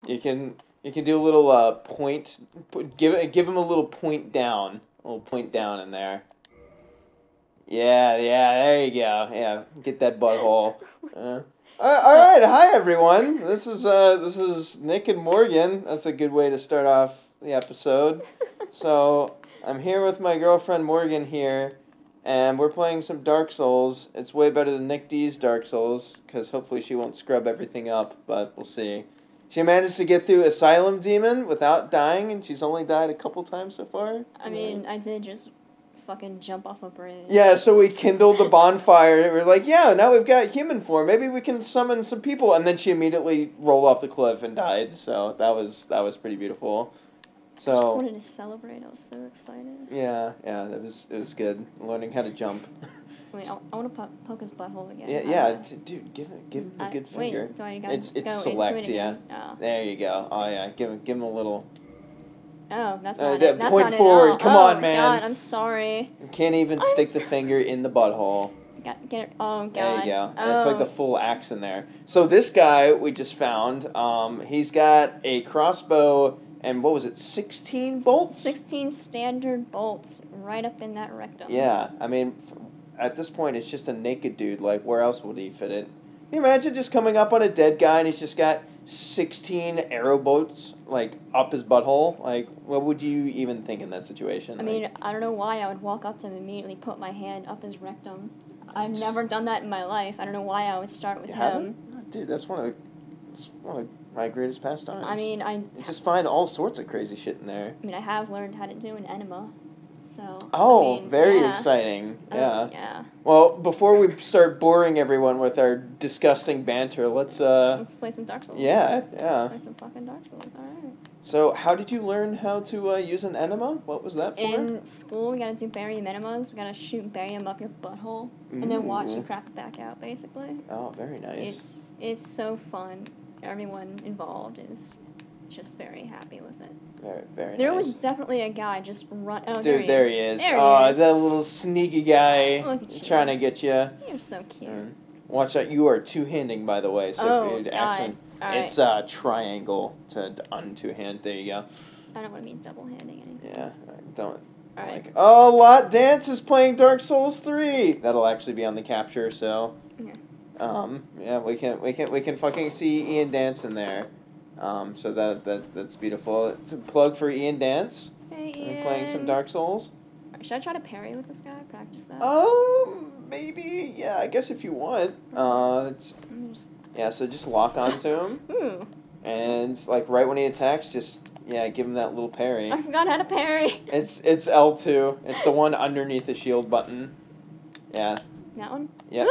You can do a little point. Give him a little point down. A little point down in there. Yeah, there you go. Yeah, get that butthole. All right, hi everyone. This is Nick and Morgan. That's a good way to start off the episode. So I'm here with my girlfriend Morgan here, and we're playing some Dark Souls. It's way better than Nick Deez Dark Souls, because hopefully she won't scrub everything up, but we'll see. She managed to get through Asylum Demon without dying, and she's only died a couple times so far. I mean, I did just fucking jump off a bridge. Yeah, so we kindled the bonfire. We're like, yeah, now we've got human form. Maybe we can summon some people. And then she immediately rolled off the cliff and died. So that was pretty beautiful. So I just wanted to celebrate. I was so excited. Yeah, it was good. Learning how to jump. Wait, I want to poke his butthole again. Yeah, dude, give him a good finger. Wait, do I gotta it's go select, into it yeah. again? Oh. There you go. Oh yeah, give him a little. Oh, that's not it. That's point not forward. It. Come on, man. God, I'm sorry. You can't even stick the finger in the butthole. Get it. Oh, God. There you go. Oh. It's like the full axe in there. So this guy we just found, he's got a crossbow and what was it, 16 bolts? 16 standard bolts right up in that rectum. Yeah, I mean, at this point it's just a naked dude. Like, where else would he fit it? Can you imagine just coming up on a dead guy and he's just got 16 arrow bolts, like, up his butthole? Like, what would you even think in that situation? I mean, I don't know why I would walk up to him and immediately put my hand up his rectum. I've never done that in my life. I don't know why I would start with him. Dude, that's one of my greatest pastimes. I mean, I just find all sorts of crazy shit in there. I mean, I have learned how to do an enema. So, oh, I mean, very yeah. exciting. Yeah. Yeah. Well, before we start boring everyone with our disgusting banter, let's play some Dark Souls. Yeah. Let's play some fucking Dark Souls. All right. So, how did you learn how to use an enema? What was that for? In school, we gotta do barium enemas. We gotta shoot barium up your butthole, and then watch you crap it back out, basically. Oh, very nice. It's so fun. Everyone involved is just very happy with it. Very There nice. was definitely a guy just run. Oh, dude, there he is. There he is. That little sneaky guy Look at you. trying to get you. You're so cute. Watch out! You are two-handing, by the way. So if you'd God. it's triangle to un-two-hand. There you go. I don't want to be double-handing anything. Yeah, don't. All right. Like, oh, Lot Dance is playing Dark Souls 3. That'll actually be on the capture. So. Yeah. Yeah, we can fucking see Ian Dance in there. So that's beautiful. It's a plug for Ian Dance. Hey, Ian. We're playing some Dark Souls. Should I try to parry with this guy? Practice that? Maybe. Yeah, I guess if you want. Yeah, so just lock onto him. Ooh. And like right when he attacks, just give him that little parry. I forgot how to parry. It's L2. It's the one underneath the shield button. Yeah. That one? Yep.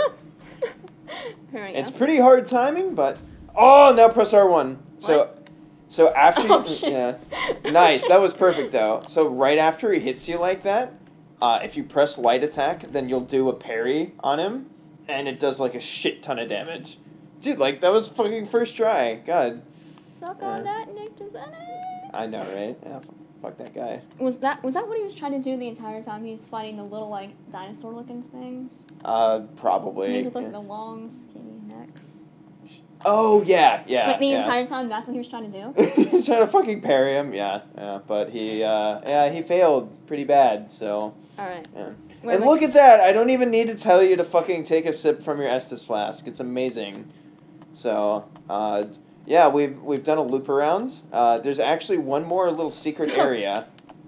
Here we go. It's pretty hard timing, but now press R1. So after nice. That was perfect though. So right after he hits you like that, if you press light attack, then you'll do a parry on him, and it does like a shit ton of damage. Dude, like that was fucking first try. God. Suck on that, Nick Deez. I know, right? Yeah, fuck that guy. Was that what he was trying to do the entire time? He was fighting the little like dinosaur-looking things. Probably. These with like the long, skinny necks. Oh yeah. Wait, the entire time that's what he was trying to do? He's trying to fucking parry him, yeah. But he failed pretty bad, so. Alright. Yeah. And look at that! I don't even need to tell you to fucking take a sip from your Estus flask. It's amazing. So, yeah, we've done a loop around. There's actually one more little secret area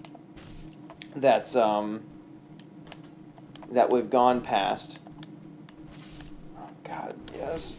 that's that we've gone past. Oh God, yes.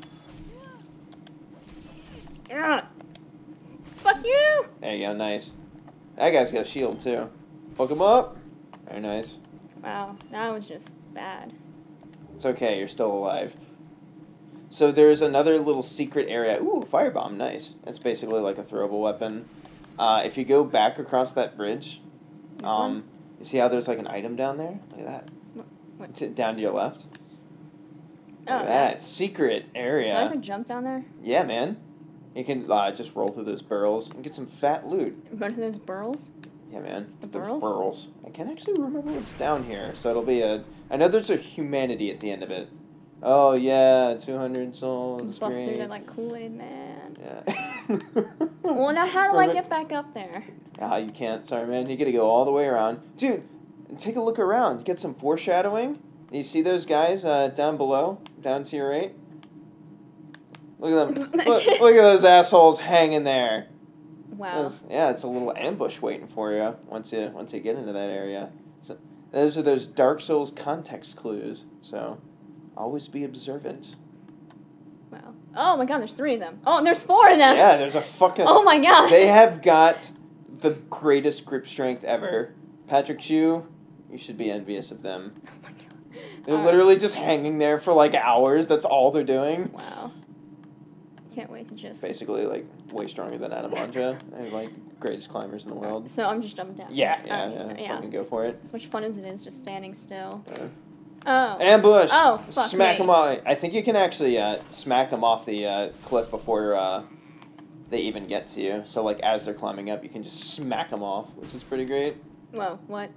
Yeah. Fuck you! There you go, nice. That guy's got a shield too. Fuck him up. Very nice. Wow, that was just bad. It's okay, you're still alive. So there's another little secret area. Ooh, firebomb, nice. That's basically like a throwable weapon. If you go back across that bridge, you see how there's like an item down there? Look at that. What? Down to your left. Oh, Look at that secret area. Do I have to jump down there? Yeah, man. You can just roll through those barrels and get some fat loot. Run through those burls? Yeah, man. The Those burls? burls. I can't actually remember what's down here, so it'll be I know there's a humanity at the end of it. Oh, yeah, 200 souls. Bust great. through that like Kool-Aid man. Yeah. Well, now how do I get back up there? Ah, you can't. Sorry, man. You gotta go all the way around. Dude, take a look around. You get some foreshadowing. You see those guys down below? Down to your right? Look at them. Look at those assholes hanging there. Wow. Yeah, it's a little ambush waiting for you once you get into that area. So, those are those Dark Souls context clues. So, always be observant. Wow. Oh my god, there's 3 of them. Oh, and there's 4 of them. Yeah, there's a fucking... Oh my god. They have got the greatest grip strength ever. Patrick Chu, you should be envious of them. Oh my god. They're literally just hanging there for like hours. That's all they're doing. Wow. Can't wait to just... Basically, like, way stronger than Adamanja. They're, like, greatest climbers in the world. So I'm just jumping down. Yeah. Fucking go for it. As much fun as it is just standing still. Oh. Ambush! Oh, fuck Smack me. them off. I think you can actually smack them off the cliff before they even get to you. So, like, as they're climbing up, you can just smack them off, which is pretty great. Whoa, what?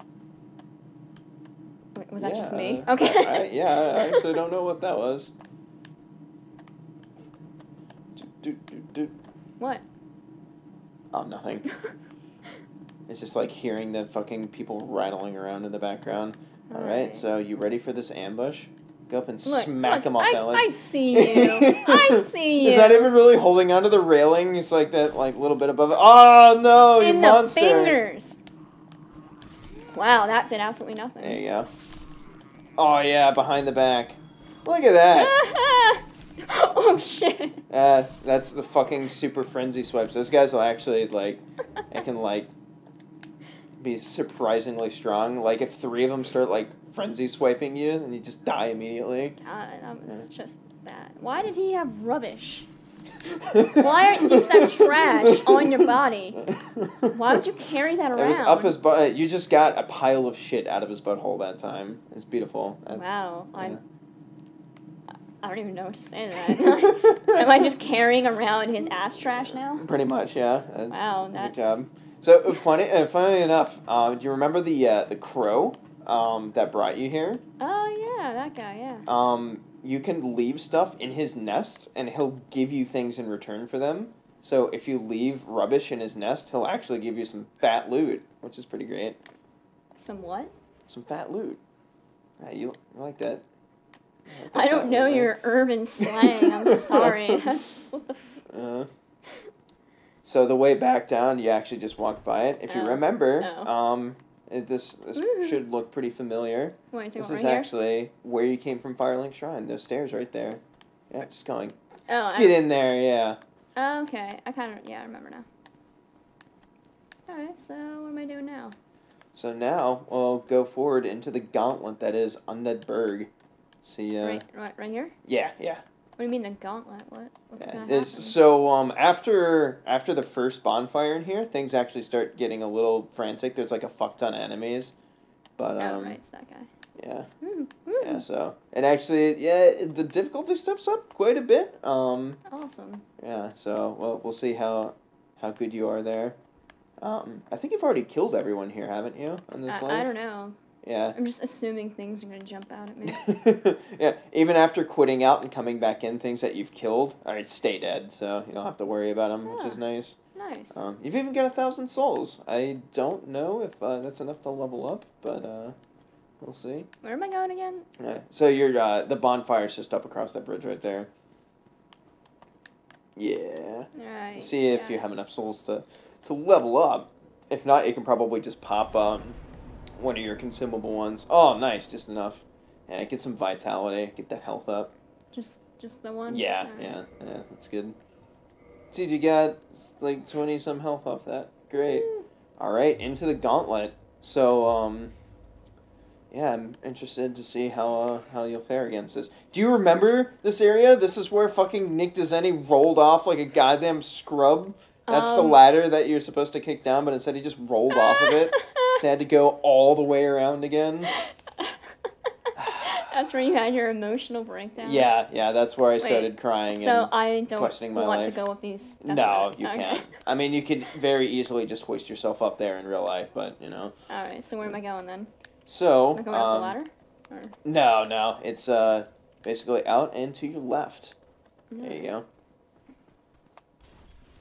Wait, was that just me? I Okay. I actually don't know what that was. What? Oh, nothing. It's just like hearing the fucking people rattling around in the background. Alright, so you ready for this ambush? Go up and smack him off that ledge. I see you. I see you. He's not even really holding onto the railing. He's like that, like, little bit above it. Oh, no, you monster. In the fingers. Wow, that did absolutely nothing. There you go. Oh, yeah, behind the back. Look at that. Oh, shit. That's the fucking super frenzy swipes. Those guys will actually, like, it can, like, be surprisingly strong. Like, if 3 of them start, like, frenzy swiping you, then you just die immediately. That was just bad. Why did he have rubbish? Why aren't you that trash on your body? Why would you carry that around? It was up his butt. You just got a pile of shit out of his butthole that time. It's beautiful. Wow. Yeah. I don't even know what to say to that. Am I just carrying around his ass trash now? Pretty much, yeah. Wow, that's... Good job. So, funnily enough, do you remember the crow that brought you here? Oh, yeah, that guy, yeah. You can leave stuff in his nest, and he'll give you things in return for them. So, if you leave rubbish in his nest, he'll actually give you some fat loot, which is pretty great. Some what? Some fat loot. You like that? I don't know your urban slang. I'm sorry. That's just what the... So the way back down, you actually just walked by it. If you remember, this should look pretty familiar. Wait, this right is here? actually where you came from Firelink Shrine. Those stairs right there. Yeah, just going. Oh, Get in there, yeah. Oh, okay. I remember now. Alright, so what am I doing now? So now, we'll go forward into the gauntlet that is Undead Berg. See, right here? Yeah. What do you mean the gauntlet? What's gonna happen? So, after the first bonfire in here, things actually start getting a little frantic. There's like a fuck ton of enemies. But, right, it's that guy. Yeah. Woo. Yeah, so, and actually, the difficulty steps up quite a bit. Awesome. Yeah, so, we'll see how good you are there. I think you've already killed everyone here, haven't you, on this life? I don't know. Yeah. I'm just assuming things are going to jump out at me. Yeah, even after quitting out and coming back in, things that you've killed, stay dead, so you don't have to worry about them, which is nice. Nice. You've even got 1,000 souls. I don't know if that's enough to level up, but we'll see. Where am I going again? So you're the bonfire's just up across that bridge right there. Yeah. Alright. See if you have enough souls to level up. If not, you can probably just pop one of your consumable ones. Oh, nice, just enough. Yeah, get some vitality, get that health up. Just the one? Yeah, that's good. Dude, you got like 20 some health off that. Great. Alright, into the gauntlet. So, yeah, I'm interested to see how you'll fare against this. Do you remember this area? This is where fucking Nick Deez rolled off like a goddamn scrub. That's the ladder that you're supposed to kick down, but instead he just rolled off of it. So I had to go all the way around again. That's where you had your emotional breakdown? Yeah, that's where I started crying so and I don't questioning my want life. to go up these... No, you can't. I mean, you could very easily just hoist yourself up there in real life, but, you know. Alright, so where am I going then? So... Am I going up the ladder? Or? No. It's basically out and to your left. No. There you go.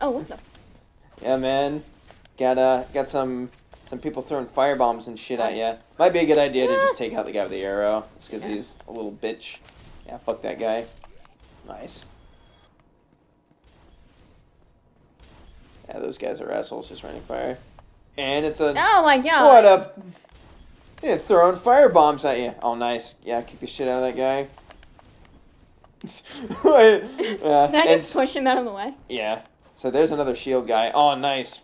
Oh, what the? Yeah, man. Got some people throwing firebombs and shit at ya. Might be a good idea to just take out the guy with the arrow, just because he's a little bitch. Yeah, fuck that guy. Nice. Yeah, those guys are assholes just running fire. And it's a... Oh my god. What up? Yeah, throwing firebombs at you. Oh, nice. Yeah, kick the shit out of that guy. Did I just push him out of the way? Yeah. So there's another shield guy. Oh, nice.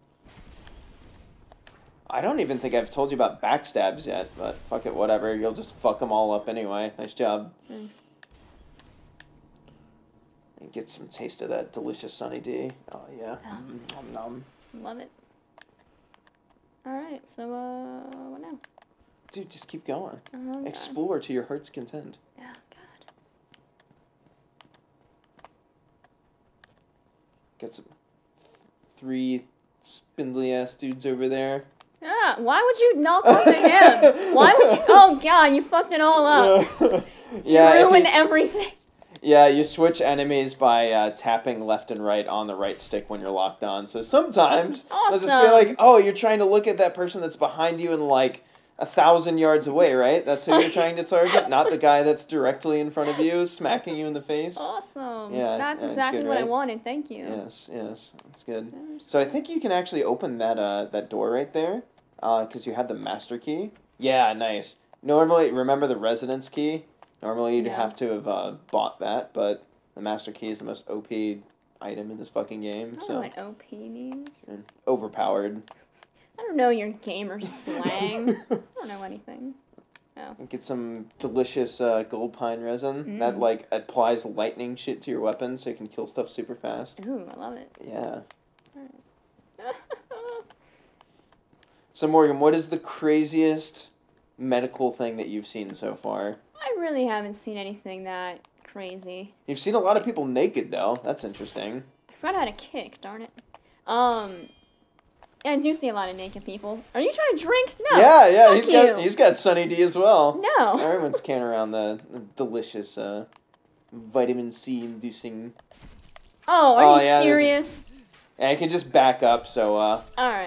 I don't even think I've told you about backstabs yet, but fuck it, whatever. You'll just fuck them all up anyway. Nice job. Thanks. And get some taste of that delicious Sunny D. Oh, yeah. Nom nom. Love it. Alright, so, what now? Dude, just keep going. Oh, Explore to your heart's content. Oh, God. Got some 3 spindly-ass dudes over there. Ah, why would you knock onto him? Why would you? Oh, God, you fucked it all up. Yeah, you ruined everything. Yeah, you switch enemies by tapping left and right on the right stick when you're locked on. So sometimes they'll just be like, oh, you're trying to look at that person that's behind you and like 1,000 yards away, right? That's who you're trying to target, not the guy that's directly in front of you, smacking you in the face. Awesome. Yeah, that's exactly good, what right? I wanted. Thank you. Yes, that's good. So I think you can actually open that door right there, because you have the master key. Yeah, nice. Normally, remember the residence key? Normally, you'd have to have bought that, but the master key is the most OP item in this fucking game. I don't know what OP means. Overpowered. I don't know your gamer slang. I don't know anything. Oh. Get some delicious gold pine resin that like applies lightning shit to your weapon so you can kill stuff super fast. Ooh, I love it. Yeah. Alright. So Morgan, what is the craziest medical thing that you've seen so far? I really haven't seen anything that crazy. You've seen a lot of people naked though. That's interesting. I forgot how to kick, darn it. Yeah, I do see a lot of naked people. Are you trying to drink? No. Yeah, Fuck he's got Sunny D as well. No. Everyone's carrying around the delicious vitamin C inducing. Oh, are you serious? Yeah, you can just back up, so Alright.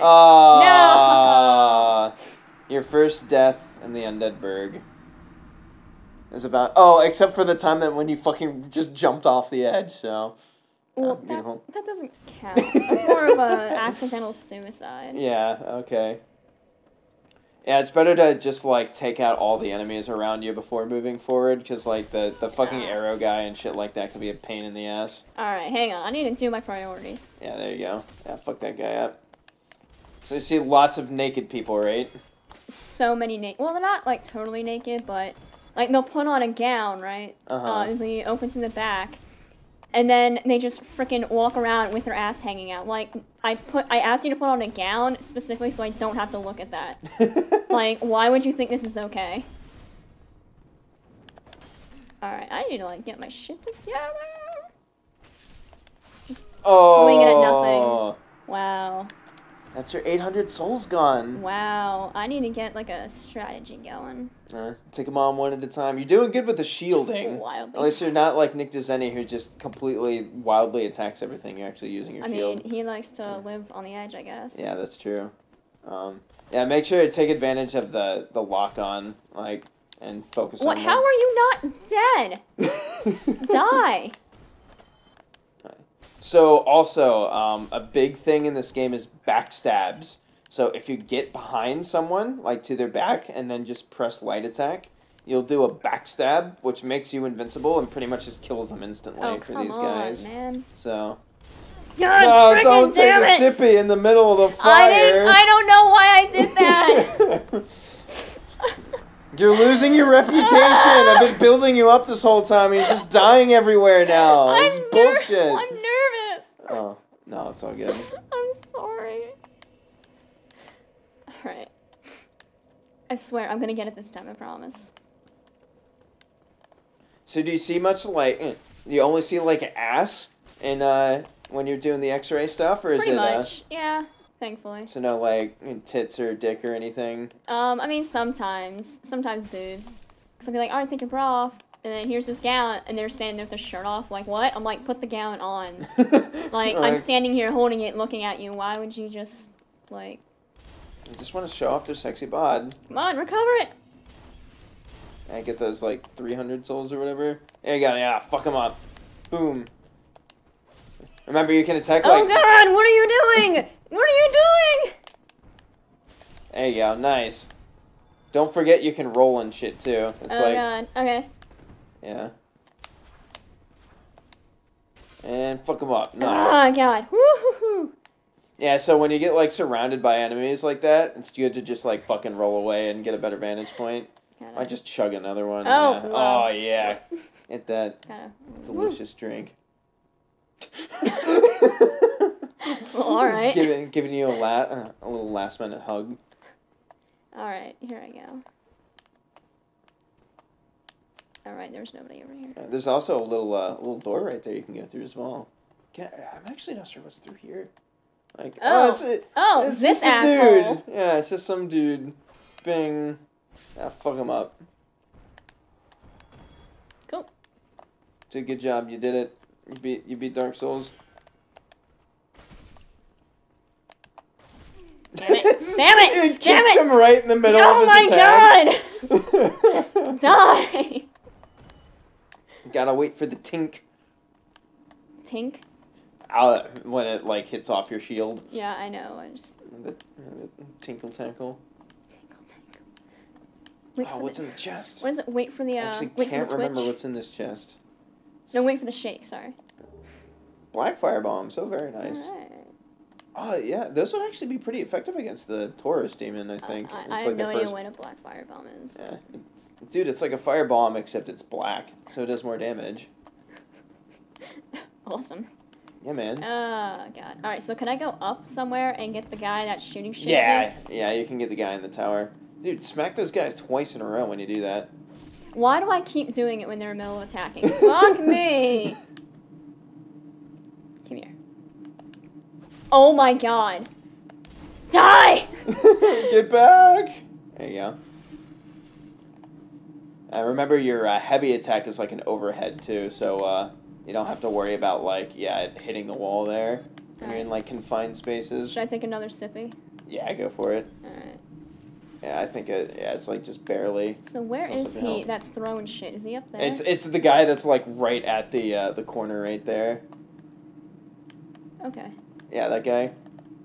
No! Your first death in the Undead Burg is about except for the time that when you fucking just jumped off the edge, so well, that doesn't count. That's more of a accidental suicide. Yeah, okay. Yeah, it's better to just, like, take out all the enemies around you before moving forward, because, like, the fucking arrow guy and shit like that can be a pain in the ass. Alright, hang on. I need to do my priorities. Yeah, there you go. Yeah, fuck that guy up. So you see lots of naked people, right? So many naked. Well, they're not, like, totally naked, but, like, they'll put on a gown, right? It opens in the back. And then they just frickin' walk around with their ass hanging out. Like, I asked you to put on a gown specifically so I don't have to look at that. Like, why would you think this is okay? Alright, I need to, like, get my shit together. Just swinging at nothing. Wow. That's your 800 souls gone. Wow. I need to get, like, a strategy going. Take them on one at a time. You're doing good with the shielding. Just wildly. At least you're not like Nick Deez, who just completely wildly attacks everything. You're actually using your shield. I mean, he likes to live on the edge, I guess. Yeah, that's true. Yeah, make sure to take advantage of the lock-on, like, and focus on How are you not dead? Die. So, also, a big thing in this game is backstabs. So, if you get behind someone, like, to their back, and then just press light attack, you'll do a backstab, which makes you invincible and pretty much just kills them instantly for these guys. Man. So... God, no, don't take a sippy in the middle of the fire. I don't know why I did that. You're losing your reputation. I've been building you up this whole time, and you're just dying everywhere now. This is bullshit. I'm nervous. Oh, no, it's all good. I'm sorry. Alright. I swear, I'm gonna get it this time, I promise. So do you see much, like, you only see, like, ass in, when you're doing the x-ray stuff, or is Pretty it, much, yeah, thankfully. So no, like, tits or dick or anything? I mean, sometimes boobs. Because I'll be like, alright, take your bra off. And then here's this gal, and they're standing there with their shirt off. Like, what? I'm like, put the gown on. Like, I'm standing here holding it, looking at you. Why would you just, like... I just want to show off their sexy bod. Come on, recover it! I get those, like, 300 souls or whatever. There you go, yeah, fuck them up. Boom. Remember, you can attack, like... Oh, God, what are you doing? What are you doing? There you go, nice. Don't forget you can roll and shit, too. It's oh, God, okay. Yeah. And fuck them up. Nice. Oh, God. Woo-hoo-hoo. Yeah, so when you get, like, surrounded by enemies like that, it's good to just, like, fucking roll away and get a better vantage point. Might just chug another one. Oh, yeah. wow. Oh, yeah. Get that delicious drink. Well, alright. Giving you a little last-minute hug. Alright, here I go. Alright, there's nobody over here. There's also a little door right there you can go through as well. I'm actually not sure what's through here. Like, it's this just a asshole. dude. Yeah, it's just some dude. Bing. Ah, fuck him up. Cool. It's a good job. You did it. You beat Dark Souls. Damn it! Damn it! Damn it! Him right in the middle of his attack. Oh my God! Die! Gotta wait for the tink. Tink? When it, like, hits off your shield. Yeah, I know. I just... The tinkle tankle. Tinkle tankle. Wait for what's in the chest? What is it? Wait for the, I actually wait can't for the remember twitch? what's in this chest. No, wait for the shake, sorry. Black fire bomb, so very nice. Alright. Oh, yeah, those would actually be pretty effective against the Taurus demon, I think. I have no idea what a black fire bomb is. Yeah, dude, it's like a fire bomb, except it's black, so it does more damage. Awesome. Yeah, man. Oh, God. Alright, so can I go up somewhere and get the guy that's shooting shit Yeah, at me? yeah, you can get the guy in the tower. Dude, smack those guys twice in a row when you do that. Why do I keep doing it when they're in the middle of attacking? Fuck me! Come here. Oh my God. Die! Get back! There you go. Remember, your heavy attack is like an overhead, too, so you don't have to worry about, like, it hitting the wall there when you're in, like, confined spaces. Should I take another sippy? Yeah, go for it. Alright. Yeah, I think it's, like, just barely. So where is he that's throwing shit? Is he up there? It's the guy that's, like, right at the corner right there. Okay. Yeah, that guy.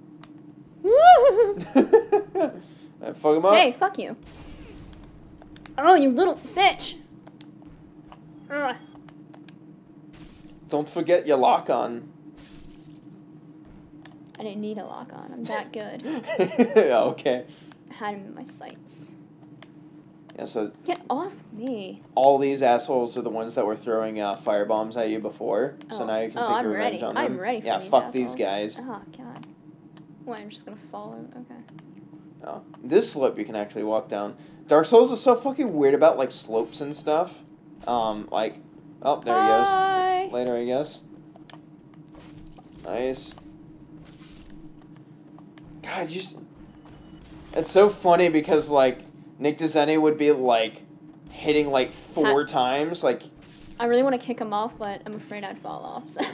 Woo! Fuck him up. Hey, fuck you. Oh, you little bitch! Ugh. Don't forget your lock on. I didn't need a lock on. I'm that good. Okay. I had him in my sights. Yeah, so Get off me. all these assholes are the ones that were throwing fire bombs at you before. So now you can take your revenge on them. I'm ready for these fuck assholes. these guys. Oh, God. What, I'm just gonna fall? Okay. Oh, this slope you can actually walk down. Dark Souls is so fucking weird about, like, slopes and stuff. Like, oh, there he goes. Later, I guess. Nice. God, it's so funny because, like, Nick Deez would be, like, hitting, like, 4 times, like... I really want to kick him off, but I'm afraid I'd fall off, so...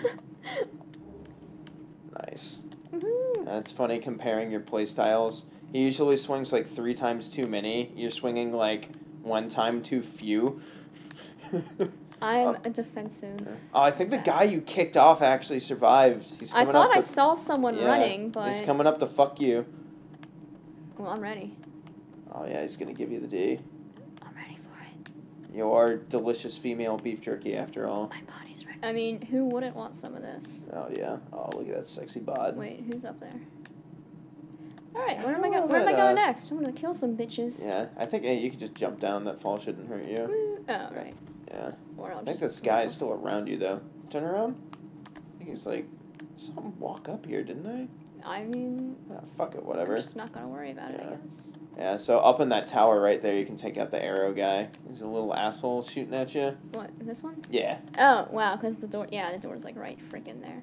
Nice. Woohoo! That's funny comparing your playstyles. He usually swings, like, 3 times too many. You're swinging, like, 1 time too few. I'm a defensive... Oh, I think the guy you kicked off actually survived. He's coming I saw someone running, but... He's coming up to fuck you. Well, I'm ready. Oh, yeah, he's gonna give you the D. I'm ready for it. You are delicious female beef jerky, after all. My body's ready. I mean, who wouldn't want some of this? Oh, yeah. Oh, look at that sexy bod. Wait, who's up there? Alright, where am I going next? I'm gonna kill some bitches. Yeah, I think you could just jump down. That fall shouldn't hurt you. Woo. Oh, right. Yeah. Or I'll I think this guy is still around you, though. Turn around. I think he's like... Someone walk up here, didn't they? I mean... fuck it, whatever. I'm just not gonna worry about it, I guess. Yeah, so up in that tower right there, you can take out the arrow guy. He's a little asshole shooting at you. What, this one? Yeah. Oh, wow, because the door... Yeah, the door's, like, right freaking there.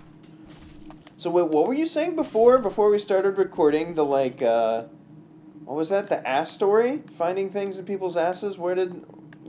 So wait, what were you saying before we started recording? The, like, what What was that? The ass story? Finding things in people's asses? Where did...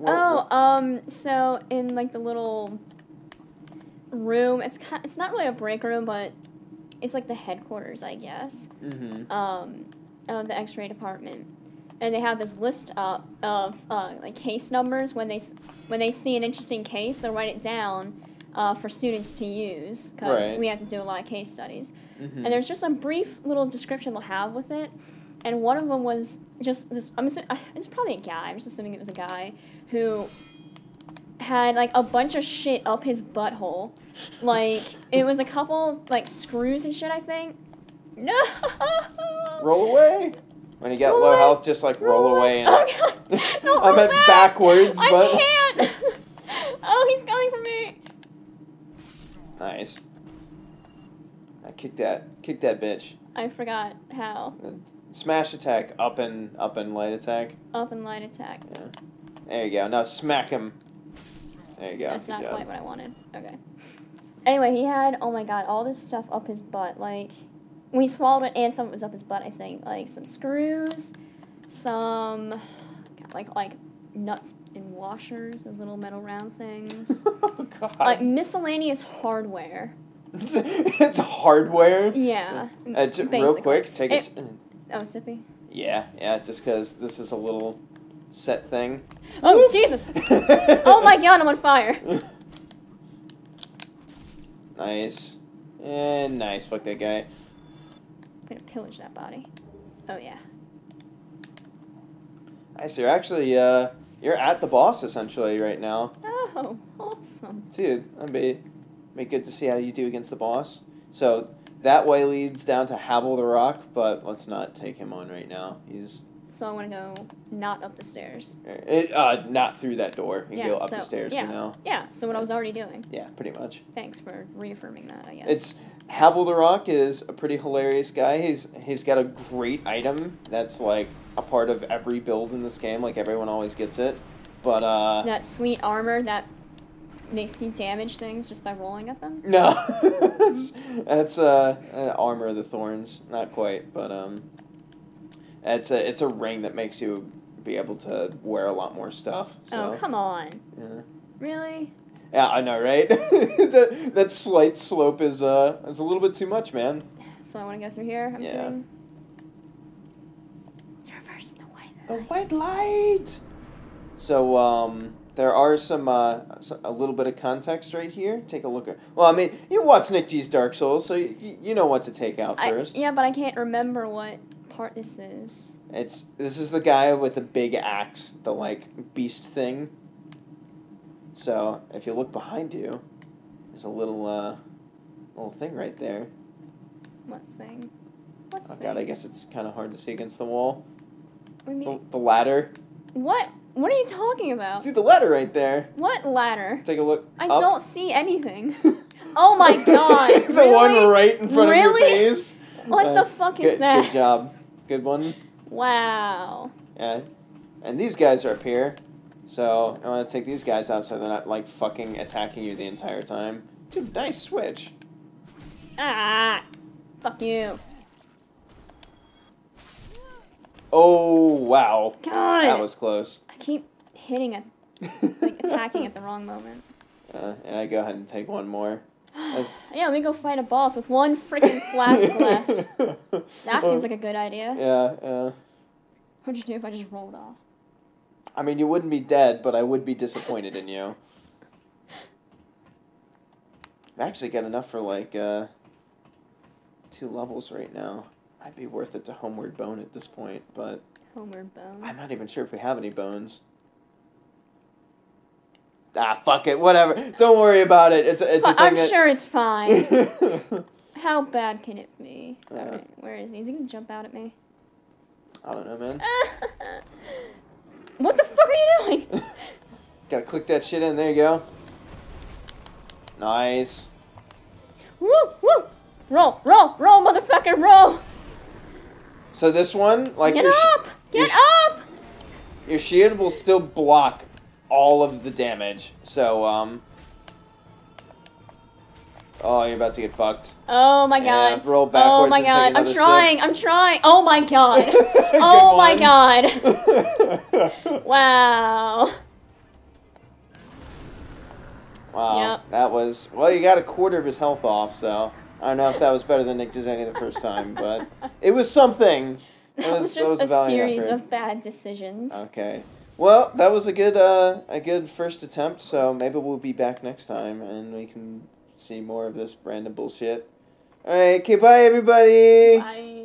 So in, like, the little room, it's not really a break room, but it's, like, the headquarters, I guess, of the X-ray department. And they have this list up of, like, case numbers. When they see an interesting case, they'll write it down for students to use, because we have to do a lot of case studies. And there's just a brief little description they'll have with it. And one of them was just this, it's probably a guy, I'm just assuming it was a guy, who had, like, a bunch of shit up his butthole. Like, it was a couple, like, screws and shit, I think. No! Roll away! When you get low health, just, like, roll away. And oh, God. No, I meant backwards, but... I can't! Oh, he's coming for me! Nice. I kick that bitch. I forgot how. Smash attack, up and light attack. Up and light attack. Yeah. There you go. Now smack him. There you go. That's not quite what I wanted. Okay. Anyway, he had, oh my god, all this stuff up his butt. Like, we swallowed it and some of it was up his butt, I think. Like, some screws, some, like nuts and washers, those little metal round things. Oh, God. Like, miscellaneous hardware. It's hardware? Yeah. Real quick, take a... Oh, sippy? Yeah, just because this is a little set thing. Oh, whoop. Jesus! Oh my god, I'm on fire! Nice. And nice, fuck that guy. I'm gonna pillage that body. Oh, yeah. Nice, you're actually, you're at the boss, essentially, right now. Oh, awesome. Dude, that'd be good to see how you do against the boss. So... that way leads down to Havel the Rock, but let's not take him on right now. He's... So I want to go not up the stairs. Not through that door. You can go up the stairs for now. Yeah, so what I was already doing. Yeah, pretty much. Thanks for reaffirming that, I guess. Havel the Rock is a pretty hilarious guy. He's got a great item that's, like, a part of every build in this game. Like, everyone always gets it. But, that sweet armor that... makes you damage things just by rolling at them? No. That's Armor of the Thorns. Not quite, but it's a ring that makes you be able to wear a lot more stuff. So. Oh, come on. Yeah. Really? Yeah, I know, right? that slight slope is a little bit too much, man. So I want to go through here, I'm saying? Traverse the white light. The white light! So, there are some, a little bit of context right here. Take a look at... Well, I mean, you watch Nick Deez Dark Souls, so you know what to take out first. Yeah, but I can't remember what part this is. This is the guy with the big axe, the, like, beast thing. So, if you look behind you, there's a little thing right there. What thing? What thing? Oh, God, I guess it's kind of hard to see against the wall. What do you mean? The ladder. What? What are you talking about? See the ladder right there. What ladder? Take a look. I don't see anything. Oh my god. The really? one right in front of your face. What the fuck is that? Good job. Good one. Wow. Yeah. And these guys are up here. So I want to take these guys out so they're not, like, fucking attacking you the entire time. Dude, nice switch. Ah. Fuck you. Oh, wow. God. That was close. I keep hitting it, like, attacking at the wrong moment. And I go ahead and take one more. Yeah, let me go fight a boss with one freaking flask left. That seems like a good idea. Yeah. What'd you do if I just rolled off? I mean, you wouldn't be dead, but I would be disappointed in you. I've actually got enough for, like, 2 levels right now. Might be worth it to Homeward Bone at this point, but... Homeward Bone? I'm not even sure if we have any bones. Ah, fuck it, whatever. Don't worry about it. It's a thing I'm sure it's fine. How bad can it be? Yeah. Alright, where is he? Is he gonna jump out at me? I don't know, man. What the fuck are you doing? Gotta click that shit in. There you go. Nice. Woo! Woo! Roll! Roll! Roll, motherfucker! Roll! So this one, like... Get up! Get up! Your shield will still block all of the damage. So, Oh, you're about to get fucked. Oh my god. Yeah, roll backwards. Oh my and god. take I'm another trying. sip. I'm trying. Oh my god. Oh my god. Wow. Wow. Yep. That was... Well, you got a quarter of his health off, so... I don't know if that was better than Nick Deez the first time, but... It was something. That was just a series of bad decisions. Okay. Well, that was a good first attempt, so maybe we'll be back next time, and we can see more of this random bullshit. Alright, okay, bye everybody! Bye.